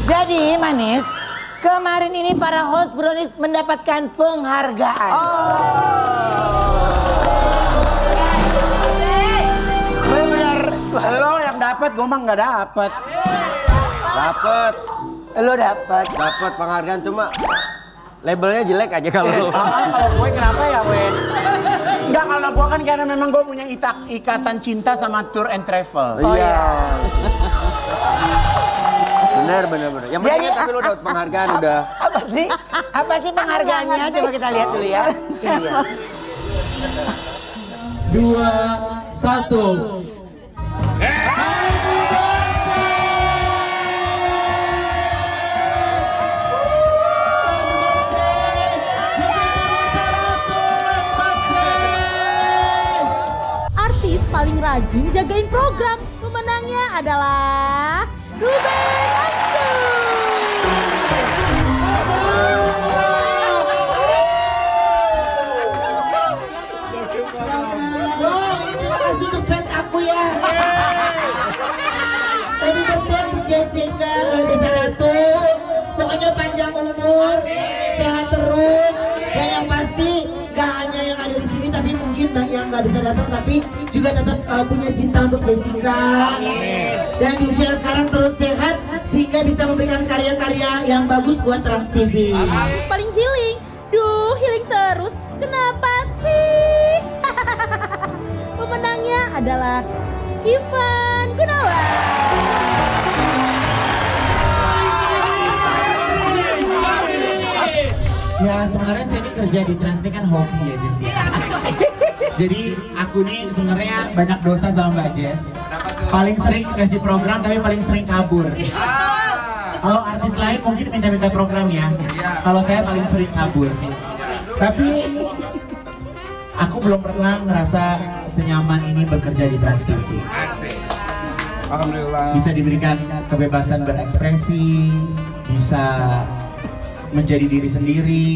Jadi Manis, kemarin ini para host Brownies mendapatkan penghargaan. Benar. Lo yang dapat, gue mah nggak dapat. Dapat. Lo dapat. Dapat penghargaan cuma labelnya jelek aja kalau. Kalau gue kenapa ya, Wen? Enggak, kalau gue kan karena memang gue punya ikatan cinta sama tour and travel. Iya. Bener. Yang penting kan tapi lo dapat penghargaan udah. Apa sih penghargaannya? Coba kita lihat dulu ya. Ini dia. 2, 1. Artis paling rajin jagain program. Pemenangnya adalah Ruben Onsu. Terima kasih untuk fans aku ya. Happy birthday untuk Jessica Desa Ratu. Pokoknya panjang umur, sehat terus. Dan yang pasti gak hanya yang ada di sini, tapi mungkin banyak yang gak bisa datang, tapi juga tetap punya cinta untuk Jessica. Dan di usia sekarang terus sehat sehingga bisa memberikan karya-karya yang bagus buat Trans TV. Artis paling healing. Duh, healing terus. Kenapa sih? Pemenangnya adalah Ivan Gunawan. Ya sebenarnya saya ini kerja di Trans ini kan hobi ya Jess ya. Jadi aku nih sebenarnya banyak dosa sama Mbak Jess. Paling sering dikasih program tapi paling sering kabur. Kalau artis lain mungkin minta-minta program ya. Kalau saya paling sering kabur. Tapi aku belum pernah ngerasa senyaman ini bekerja di Trans TV. Alhamdulillah. Bisa diberikan kebebasan berekspresi, bisa menjadi diri sendiri.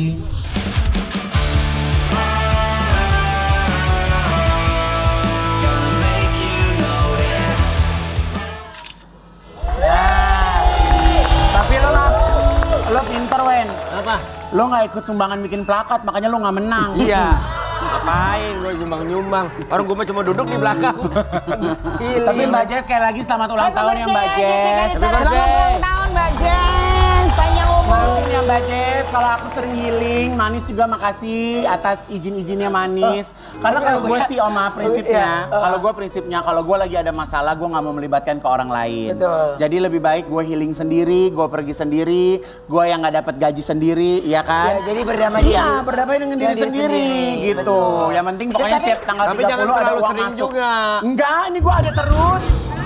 Tapi lo pinter Wen. Apa? Lo nggak ikut sumbangan bikin plakat, makanya lo nggak menang. Iya. Ngapain gue nyumbang-nyumbang? Orang gue mah cuma duduk di belakang. Tapi Mbak Jess sekali lagi selamat ulang tahun ya Mbak Jess. Selamat ulang tahun Mbak Jess. Panjang umur. Ya Mbak Jess, kalau aku sering healing, Manis juga makasih atas izin-izinnya Manis. Karena kalau gue sih Oma prinsipnya, kalau gue lagi ada masalah, gue nggak mau melibatkan ke orang lain. Betul. Jadi lebih baik gue healing sendiri, gue pergi sendiri, gue yang nggak dapat gaji sendiri, iya kan? Ya, jadi berdamai Iya, berdamai dengan diri sendiri, gitu. Betul. Yang penting pokoknya setiap tanggal 30 Tapi jangan ada terlalu uang sering masuk. juga. Enggak, ini gue ada terus.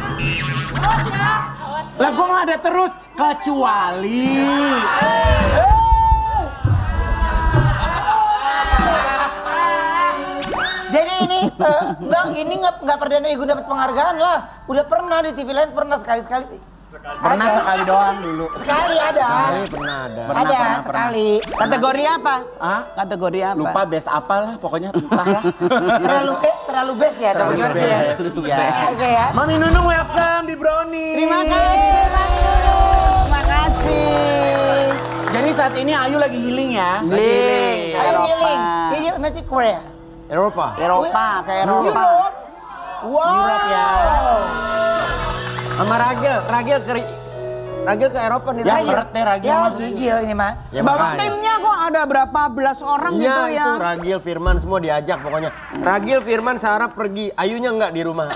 Lah gue nggak ada terus, kecuali. Jadi ini nggak perdana Igun dapat penghargaan lah. Udah pernah di TV lain, pernah sekali-sekali. Pernah sekali doang dulu. Sekali ada. Pernah ada. Ada sekali. Kategori apa? Hah? Kategori apa? Lupa best apa lah, pokoknya entahlah. Terlalu best ya, Terlalu teman-teman ya. best, iya. Oke ya. Mami Nunung welcome di Brownies. Terima kasih, Mami Nunung. Terima kasih. Jadi saat ini Ayu lagi healing ya. Healing. Ayo Eropa. healing. Ini masih Korea. Eropa. Eropa, ke Eropa. Wow. Europe ya. Sama Ragil ke Eropa nih. Ya berat deh Ragil. Ya gigil ini mah. Ya, Baru makanya. timnya kok ada berapa belas orang Ya, gitu ya. itu Ragil, Firman semua diajak pokoknya. Ragil, Firman, Sarah pergi, Ayunya enggak di rumah.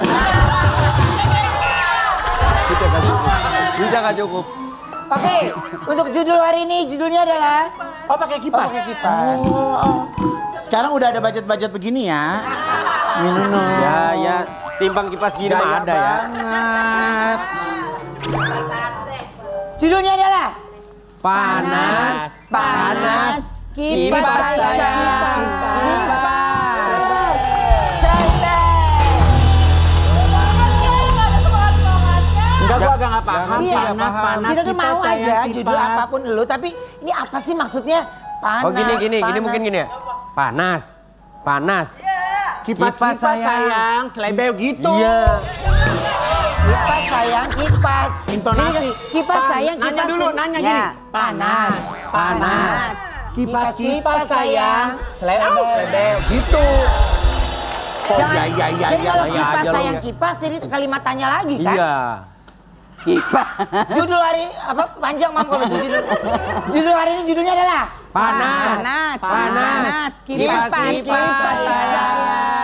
Bisa nggak cukup. Oke, untuk judul hari ini judulnya adalah Oh pakai kipas. pakai kipas. Oh. Sekarang udah ada budget-budget begini ya. Nunung. Ya, timbang kipas gini mah ada ya. Banget. Judulnya adalah Panas, kipas sayang. Enggak, gua agak nggak paham. Iya, Panas. Kita tuh mau kipas, aja sayang, judul kipas. apapun lu, tapi ini apa sih maksudnya? Panas. Oh gini panas. mungkin gini ya. Panas. Kipas sayang, selebeo gitu. Iya. Kipas sayang, kipas. Intonasi. Kipas sayang, kipas. Nanya dulu, nanya Ya. gini. Panas, panas. Kipas sayang. Selebel. Gitu. Oh Jangan, iya. jadi kalau iya kipas aja lu sayang ya. kipas, jadi kalimat tanya lagi kan? Iya. Kipas. Judul hari apa panjang mam kalau judul hari ini judulnya adalah Panas. Panas. Kipas sayang.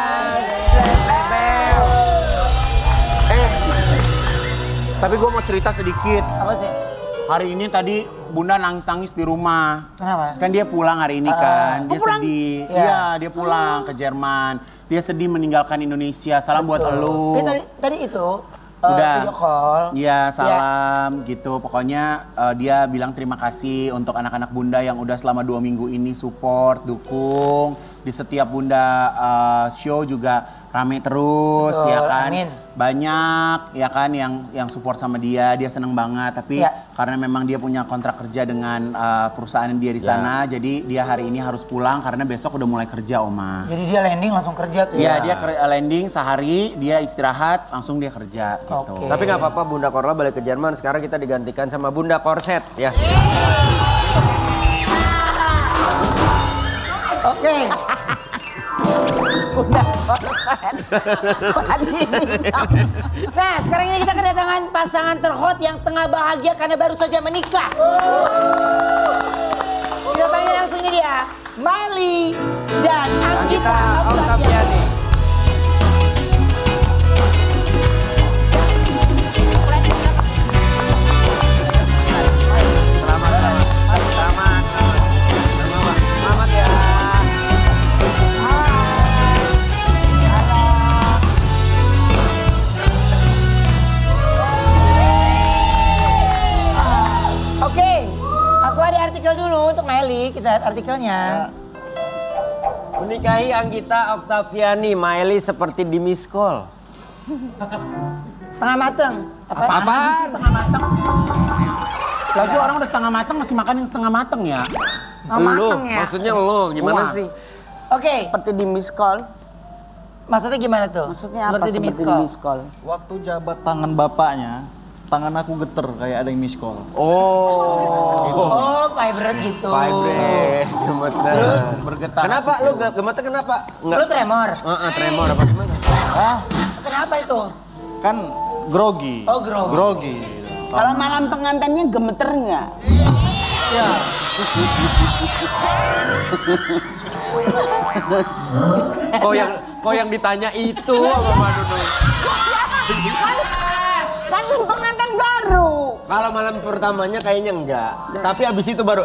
Tapi gue mau cerita sedikit. Apa sih? Hari ini tadi Bunda nangis-nangis di rumah. Kenapa? Kan dia pulang hari ini kan, dia pulang? sedih. Iya. Iya, dia pulang ke Jerman. Dia sedih meninggalkan Indonesia. Salam buat elu. Tadi itu Udah. video call. Iya, salam gitu. Pokoknya dia bilang terima kasih untuk anak-anak Bunda yang udah selama 2 minggu ini support, dukung. Di setiap Bunda show juga rame terus. Betul, Ya kan. amin. Banyak ya kan yang support sama dia seneng banget. Tapi Ya. karena memang dia punya kontrak kerja dengan perusahaan dia di sana, jadi dia hari ini harus pulang karena besok udah mulai kerja, Oma. Jadi dia landing langsung kerja tuh. Iya, dia landing sehari, dia istirahat, langsung dia kerja gitu. Oke. Tapi nggak apa-apa, Bunda Korla balik ke Jerman. Sekarang kita digantikan sama Bunda Korset ya. Oke. Nah, sekarang ini kita kedatangan pasangan terhot yang tengah bahagia karena baru saja menikah. Kita panggil langsung ini dia, Miley dan Anggita Oktaviani. Selamat ya. Oke, aku ada artikel dulu untuk Miley, kita lihat artikelnya. Menikahi Anggita Oktaviani, Miley seperti di miss call. Setengah mateng. Apaan? Setengah mateng. Lagi orang udah setengah mateng masih makan yang setengah mateng ya. Setengah Lu, mateng ya. maksudnya lu gimana Wah. sih? Oke, Seperti di miss call. maksudnya gimana tuh? Maksudnya apa Seperti di miss call. miss call? Waktu jabat tangan bapaknya, tangan aku geter kayak ada yang miss call. Oh. Oh, vibrant gitu. Vibrate, gemeter. Terus? Bergetar. Kenapa lu gemeter kenapa? Lu tremor. Tremor apa gimana? Ah, Kenapa itu? kan grogi. Oh, grogi. Grogi. Kalau malam pengantinnya gemeter nggak? Ya, Kok yang ditanya itu sama Mbak Nunung? Kan pengantin baru. Kalau malam pertamanya kayaknya enggak, tapi abis itu baru.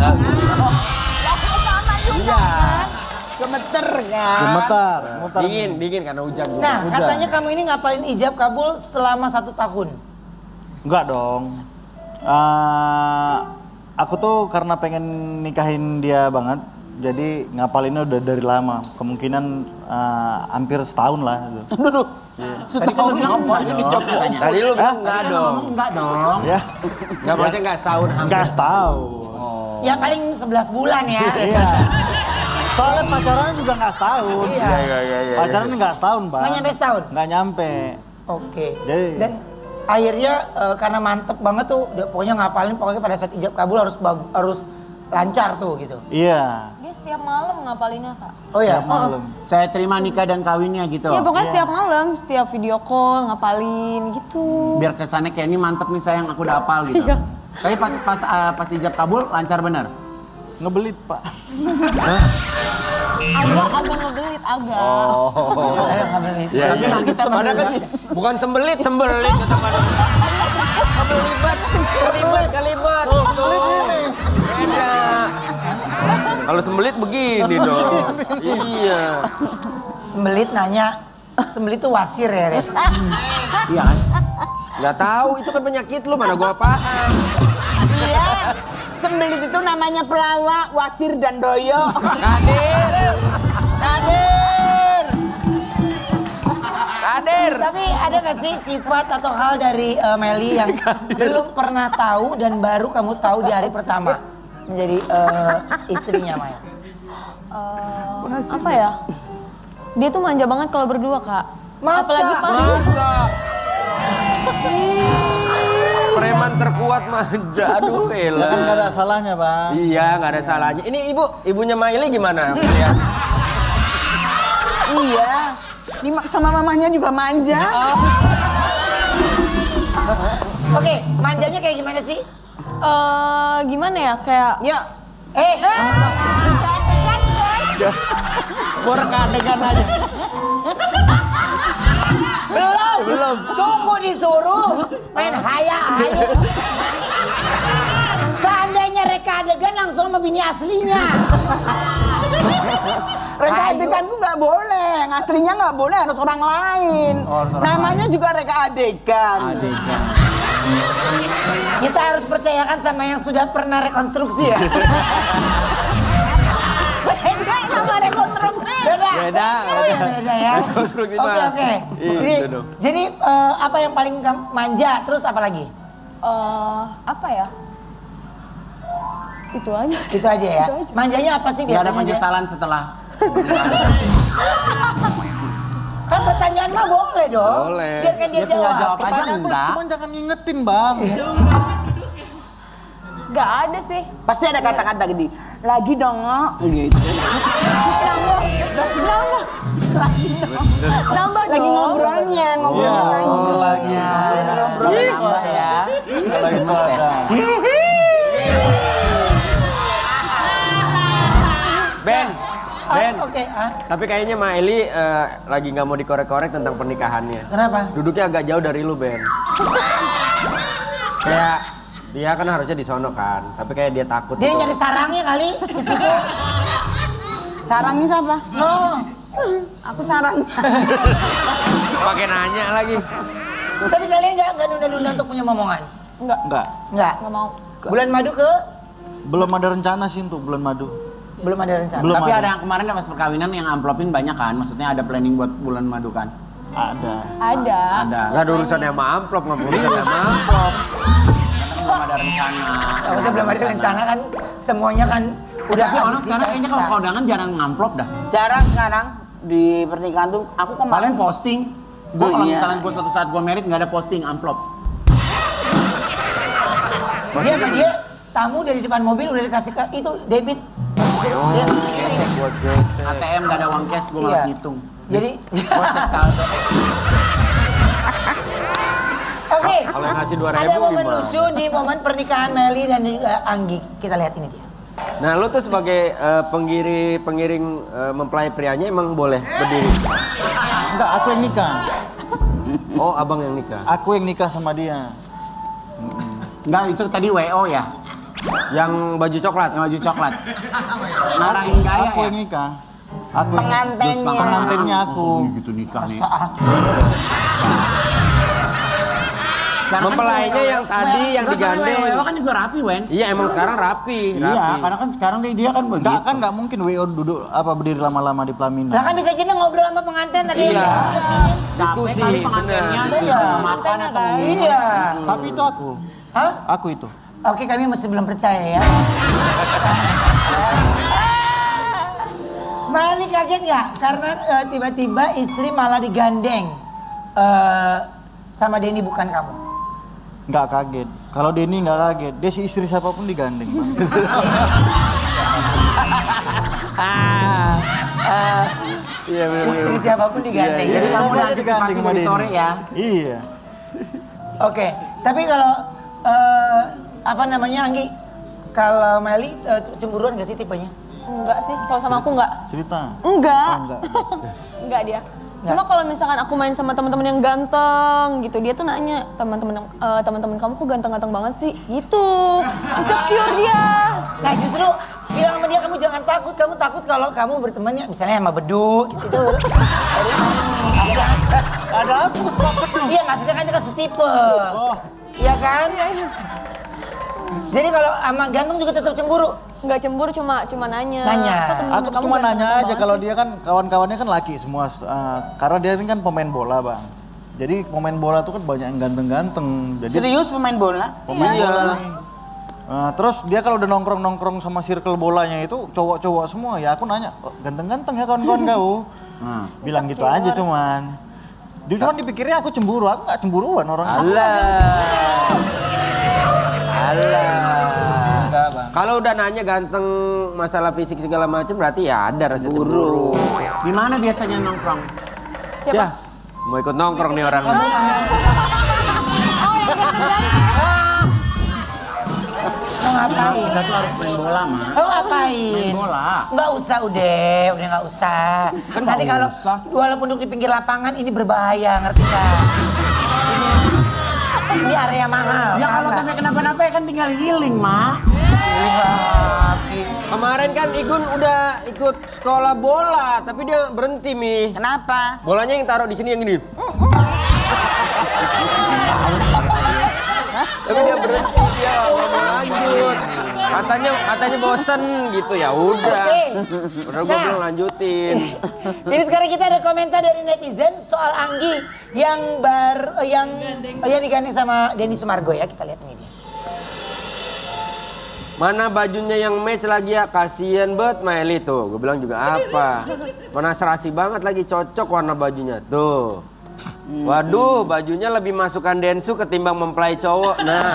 Iya. Gemeter kan? gemetar. Gemetar. Dingin karena hujan juga. Nah, Hujan. katanya kamu ini ngapalin ijab kabul selama 1 tahun. Enggak dong. Aku tuh karena pengen nikahin dia banget, jadi ngapalinnya udah dari lama. Kemungkinan hampir setahun lah. Gitu. Aduh, Tadi kan lu bilang enggak dong. Tadi lu bilang enggak Tadi kan lu dong. ngomong enggak dong. Ya, Enggak maksudnya enggak setahun hampir. enggak setahun. Ya paling 11 bulan ya. Iya. Soalnya pacaran juga enggak setahun. Iya. Pacaran enggak setahun, Pak. Nggak nyampe setahun? Nggak nyampe. Oke. Jadi- Dan akhirnya karena mantep banget tuh, pokoknya ngapalin pokoknya pada saat ijab kabul harus lancar tuh gitu. Iya. Dia setiap malam ngapalinnya, Kak. Oh ya. Tiap malam. Saya terima nikah dan kawinnya gitu. Iya, pokoknya setiap malam, setiap video call ngapalin gitu. Biar kesannya kayak ini mantep nih sayang, aku udah hafal gitu. Tapi pas ijab kabul lancar bener. Ngebelit, Pak. Agak ngebelit, agak. Iya, Tapi iya. Anggita Padahal kan bukan sembelit kata pada. Kelibat. Beda. Kalau sembelit begini dong. Iya. Sembelit nanya, sembelit tuh wasir ya, Red? Iya kan? Nggak tahu, itu kan penyakit lu, mana gua apaan. Iya. Sembelit itu namanya pelawak, wasir dan doyo. Kadir. Tapi ada nggak sih sifat atau hal dari Miley yang belum pernah tahu dan baru kamu tahu di hari pertama menjadi istrinya Maya? Apa ya? Dia tuh manja banget kalau berdua, Kak. Masa? Apalagi pagi. Masa? Preman terkuat manja. Aduh, Ya elah. kan nggak ada salahnya, Bang. Iya, nggak ada salahnya. Ini ibunya Maili gimana? Lihat. Iya. Ini sama mamanya juga manja. Oke, manjanya kayak gimana sih? Gimana ya? Kayak Ya. Gua reka adegan aja. Belum. Tunggu disuruh main hayu. Seandainya reka adegan langsung sama bini aslinya. Reka adegan tuh nggak boleh, aslinya nggak boleh, harus orang lain. Oh, harus orang Namanya juga reka adegan. Kita harus percayakan sama yang sudah pernah rekonstruksi ya. Beda sama rekonstruksi. Beda ya. Rekonstruksi Oke mah. oke. Itu dong. Jadi apa yang paling manja? Terus apa lagi? apa ya? Itu aja. Itu aja ya. Manjanya apa sih Nggak ada biasanya? dia? penyesalan setelah. Kan pertanyaan mah boleh dong. Boleh. Biarkan dia Dia tinggal jawab. jawab aja Pertanyaan enggak. cuma jangan ngingetin, Bang. Gak ada sih. Pasti ada kata-kata gini. Lagi dong, Ngok. Gitu. Nambah Lagi dong. ngobrolnya, Iya, ngobrol ngobrol lagi. Nambah ya. Kalau itu ada. Ben. Oke. Tapi kayaknya Maili lagi nggak mau dikorek-korek tentang pernikahannya. Kenapa? Duduknya agak jauh dari lu, Ben. Kayak dia kan harusnya di sono kan, tapi kayak dia takut. Dia gitu. nyari sarangnya kali ke situ. Sarangnya siapa? No. Aku sarang. Pakai nanya lagi. Tapi kalian nggak nunda-nunda untuk punya momongan? Enggak. Enggak. Nggak. Nggak mau. Bulan madu ke? Belum ada rencana sih untuk bulan madu. Belum ada rencana. Belum Tapi ada. ada yang kemarin pas perkawinan yang amplopin banyak kan? Maksudnya ada planning buat bulan madu kan? Ada. Ada. Ada. Nggak ada urusannya sama amplop, nggak ada urusannya sama amplop. Belum ada rencana. Ya udah belum ada rencana kan semuanya kan udah Tapi orang habis sekarang kayaknya kalau pesta. kondangan jarang ngamplop dah. Jarang sekarang di pernikahan tuh. Aku Kalian kemarin posting. Gue Oh, kalau iya. misalnya gue suatu saat gue merit nggak ada posting amplop. Dia tamu dari depan mobil udah dikasih ke itu debit. ATM nggak ada uang cash, gue malas Iya. ngitung. Jadi Gue cek saldo. oke. Kalau yang ngasih 2.000 Ada momen gimana? lucu di momen pernikahan Meli dan Anggi. Kita lihat ini dia. Nah, lu tuh sebagai pengiring mempelai prianya emang boleh berdiri? Enggak, aku yang nikah. Oh, abang yang nikah. Aku yang nikah sama dia. Enggak, itu tadi WO ya? Yang baju coklat. Yang baju coklat. Ngarahin gaya Aku ya? yang nikah. Aku yang pengantennya. pengantennya aku. Gitu nikah nih. Mempelainya yang tadi yang digandeng. WO kan juga rapi, Wen. Iya, emang sekarang rapi. Iya, karena kan sekarang dia kan begitu. Enggak kan enggak mungkin WO duduk berdiri lama-lama di pelaminan. Lah kan bisa jadi ngobrol sama pengantin tadi. Iya. Capek Diskusi, kali pengantinnya, bener. diskusi sama makan atau Iya. Tapi itu aku. Hah? Aku itu. Oke, kami masih belum percaya ya. Meli kaget nggak? Karena tiba-tiba istri malah digandeng sama Denny bukan kamu. Enggak kaget. Kalau Denny enggak kaget. Dia si istri siapapun digandeng, Bang. Iya, Istri siapapun digandeng. Jadi Iya, kamu saya nanti digandeng antisipasi sama dari Denny. sore ya. Iya. Oke, tapi kalau apa namanya Anggi? Kalau Meli cemburuan gak sih tipenya? Enggak sih. Kalau sama aku enggak. Cerita. Enggak. Oh, enggak. Enggak dia. Cuma kalau misalkan aku main sama teman-teman yang ganteng gitu, dia tuh nanya, teman-teman kamu kok ganteng-ganteng banget sih? Gitu. Insecure dia. Nah justru bilang sama dia kamu jangan takut, kamu takut kalau kamu bertemannya misalnya sama Bedu gitu. Ada apa? Iya maksudnya kan kita setipe. Iya kan? Jadi kalau sama ganteng juga tetap cemburu. Enggak cemburu, cuma nanya. Nanya. Kok temen-temen Aku kamu cuma nanya ganteng aja banget kalau sih?" dia kan kawan-kawannya kan laki semua. Karena dia ini kan pemain bola, Bang. Jadi pemain bola tuh kan banyak yang ganteng-ganteng. Jadi Serius pemain bola? pemain bola nih. Terus dia kalau udah nongkrong-nongkrong sama circle bolanya itu cowok-cowok semua. Ya aku nanya, "Oh, ganteng-ganteng ya kawan-kawan kau?" Bilang gitu aja cuman. Dia cuma dipikirnya aku cemburu, aku nggak cemburuan orang. Alah. Enggak, Bang. Kalau udah nanya ganteng, masalah fisik segala macam berarti ya ada rasa cemburu. Di mana biasanya nongkrong? Cah, mau ikut nongkrong nih orang. Mau ngapain? Kita tuh harus main bola, Ma. Mau ngapain? Main bola. Nggak usah udah nggak usah. Kan Nanti nggak kalau usah. walaupun duduk di pinggir lapangan ini berbahaya, ngerti nggak? Ini area mahal. Ya kalau sampai kenapa-napa ya kan tinggal healing, Ma. Healing lagi. Kemarin kan Igun udah ikut sekolah bola, tapi dia berhenti, Mi. Kenapa? Bolanya yang taruh di sini yang gini. Tapi dia berhenti, dia nggak mau lanjut. Katanya bosen gitu, ya udah. Oke. Udah gue Nah. belum lanjutin. Ini sekarang kita ada komentar dari netizen soal Anggi yang digandeng sama Denny Sumargo ya, kita lihat ini dia. Mana bajunya yang match lagi ya, kasihan banget Meli tuh. Gue bilang juga apa. Mana serasi banget lagi, cocok warna bajunya tuh. Waduh, bajunya lebih masukkan densu ketimbang mempelai cowok. Nah.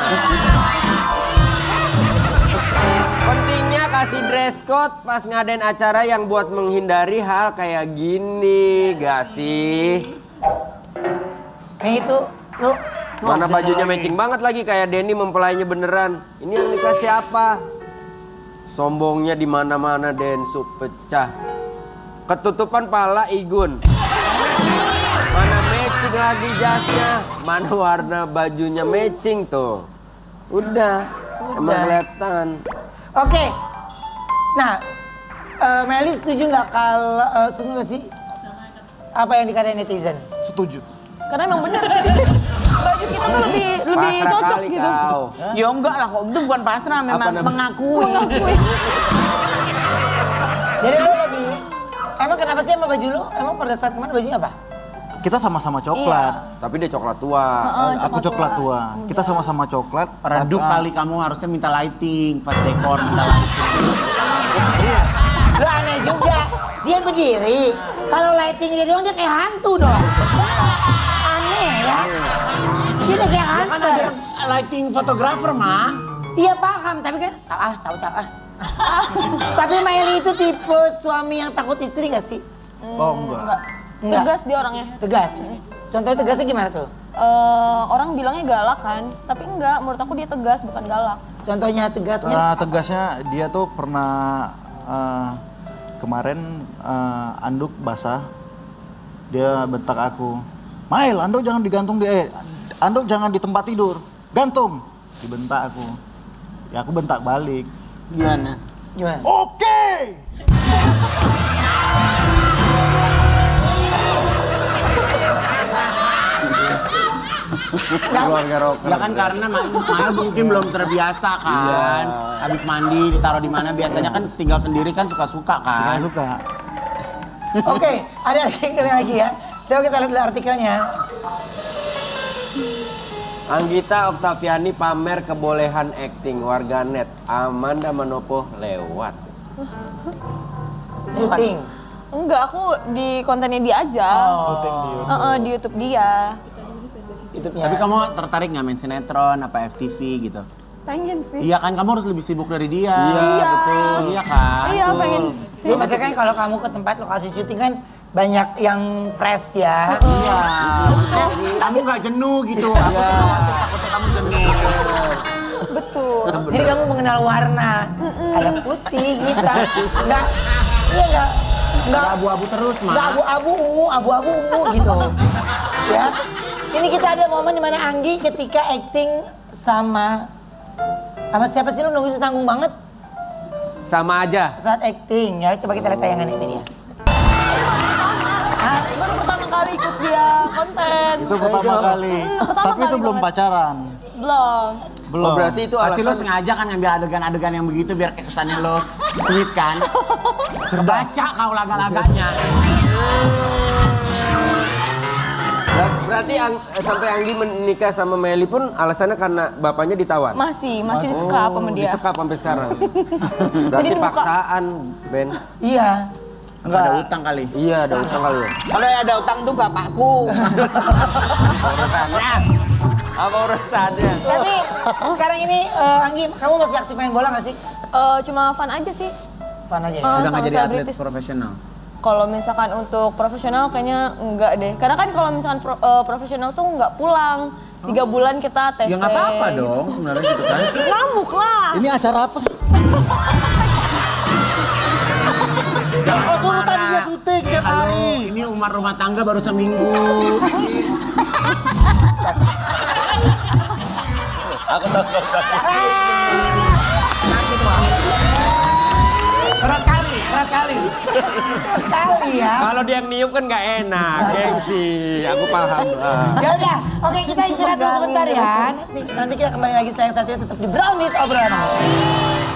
Pentingnya kasih dress code pas ngadain acara yang buat menghindari hal kayak gini, gak sih? Kayak itu, lu. Mana bajunya matching banget lagi kayak Denny mempelainya beneran. Ini yang nikah siapa? Sombongnya di mana-mana Densu pecah. Ketutupan pala Igun. Mana matching lagi jasnya? Mana warna bajunya matching tuh? Udah. Emang kelihatan. Oke. Nah, Meli setuju nggak kalau setuju nggak sih apa yang dikatain netizen? Setuju. Karena emang bener. Baju kita tuh lebih Pasrah cocok kali gitu. kau. Ya enggak lah kok, itu bukan pasrah, memang namanya? mengakui. Jadi lu lebih, emang kenapa sih sama baju lu? Emang pada saat kemarin bajunya apa? Kita sama-sama coklat. Tapi dia coklat tua. Aku coklat tua. Kita sama-sama coklat. Redup kali kamu harusnya minta lighting, pas dekor minta lighting. Iya. Lu aneh juga, dia berdiri. Kalau lighting dia doang dia kayak hantu dong. Aneh ya. Dia udah kayak hantu. Kan ada lighting fotografer, Ma. Iya paham, tapi kan tahu. Tapi Meli itu tipe suami yang takut istri gak sih? Oh enggak. Enggak. Tegas dia orangnya. Tegas. Contohnya tegasnya gimana tuh? Orang bilangnya galak kan, tapi enggak, menurut aku dia tegas bukan galak. Contohnya tegasnya? Tegasnya dia tuh pernah kemarin anduk basah. Dia bentak aku. Mail, anduk jangan digantung anduk jangan di tempat tidur. Gantung. Dibentak aku. Ya aku bentak balik. Gimana? Oke. Keluarga rocker. Ya kan karena Mael mungkin belum terbiasa kan. Habis mandi ditaruh di mana biasanya kan tinggal sendiri kan suka-suka kan. Suka. Oke, ada artikel lagi ya. Coba kita lihat dulu artikelnya. Anggita Oktaviani pamer kebolehan akting warganet. Amanda Manopo lewat. Syuting. Enggak, aku di kontennya dia aja. Syuting di YouTube. Di YouTube dia. YouTube-nya. Tapi kamu tertarik nggak main sinetron apa FTV gitu? Pengen sih. Iya kan kamu harus lebih sibuk dari dia. Iya, betul. Iya kan? Iya, pengen. Iya, maksudnya kan kalau kamu ke tempat lokasi syuting kan banyak yang fresh ya. Iya. Maksudnya kamu nggak jenuh gitu. Aku suka khawatir takutnya kamu jenuh. Betul. Jadi kamu mengenal warna. Ada putih, hitam. Enggak. Iya enggak. Nggak abu-abu terus, Ma. Enggak abu-abu ungu gitu. Ya. Ini kita ada momen di mana Anggi ketika acting sama siapa sih lu nunggu setanggung banget Sama aja. saat acting ya. Coba kita lihat tayangan ini dia. Baru pertama kali ikut dia konten. Itu pertama kali. Pertama Tapi itu kali belum banget. pacaran. Belum. Belum. Oh, berarti itu Pasti lo alasan. sengaja kan ngambil adegan-adegan yang begitu biar kayak kesannya lo sweet kan? Kebaca kau laga-laganya. Berarti sampai Anggi menikah sama Meli pun alasannya karena bapaknya ditawan. Masih disekap sama dia. Disekap sampai sekarang. Berarti Jadi dibuka. paksaan, Ben. Iya. Enggak. Ada utang kali. Iya, ada utang kali ya. Kalau yang ada utang tuh bapakku. Urusannya. Apa urusannya? Tapi sekarang ini Anggi, kamu masih aktif main bola nggak sih? Cuma fun aja sih. Fun aja ya? Udah sama nggak jadi atlet selebritis. profesional. Kalau misalkan untuk profesional kayaknya enggak deh. Karena kan kalau misalkan profesional tuh nggak pulang. 3 bulan kita tes. Ya nggak apa-apa dong sebenarnya gitu kan. Ngamuk lah. Ini acara apa sih? Oh, suruh tadi dia syuting tiap hari. Ini umar rumah tangga baru seminggu. Aku tahu kau Keras kali. Kali ya. Kalau dia yang niup kan nggak enak, gengsi. Aku paham lah. Ya udah, oke kita istirahat dulu sebentar ya. Nanti kita kembali lagi setelah yang satunya tetap di Brownies obrolan.